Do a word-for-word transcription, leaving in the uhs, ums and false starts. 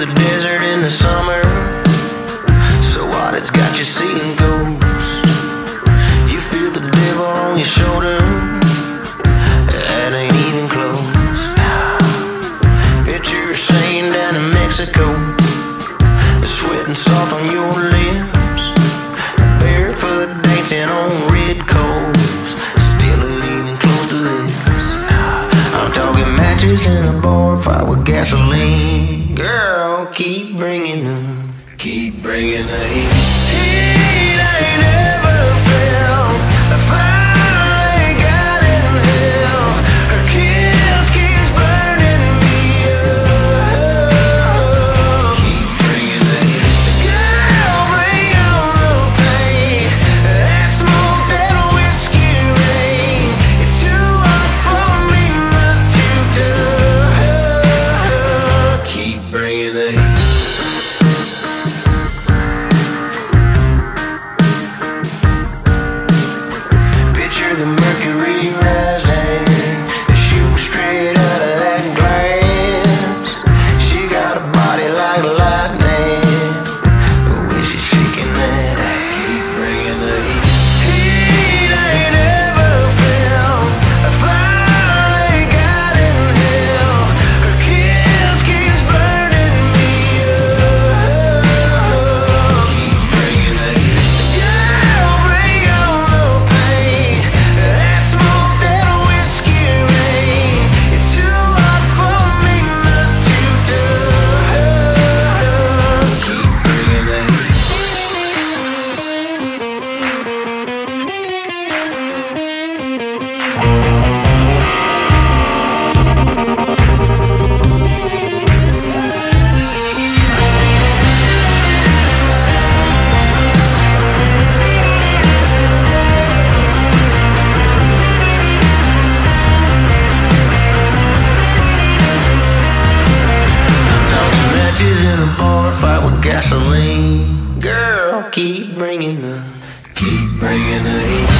the desert in the summer, so what? It's got you seeing ghosts. You feel the devil on your shoulder, that ain't even close. Picture seein down in Mexico, sweat and salt on your lips, barefoot dancing on red coals, still even close to this. I'm talking matches in a bar fight with gasoline. Girl, keep bringing them, keep bringing the heat. Heat ain't never felt a fire ain't got in hell. Her kiss keeps burning me up. Keep bringing the heat. Girl, bring on the pain. That smoke, that whiskey rain. It's too hot for me not to do. Keep bringing the heat. The Mercury rising, shoot straight out of that glass. She got a body like lightning, the way she's shaking that ass. Keep bringing the heat. Heat ain't never felt a fire ain't got in hell. Her kiss keeps burning me up. Keep bringing the heat. Girl, bring on the pain. That smoke, that whiskey rain. It's too hot for me not to do. Keep bringing the heat. Talking matches in a bar fight with gasoline. Girl, keep bringing the, keep bringing the heat.